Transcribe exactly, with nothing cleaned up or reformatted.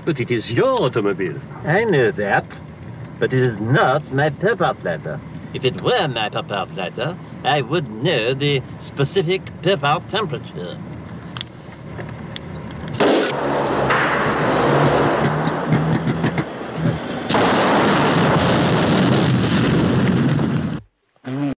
But it is your automobile. I know that, but it is not my pop-out letter. If it were my pop-out letter, I would know the specific pop-out temperature.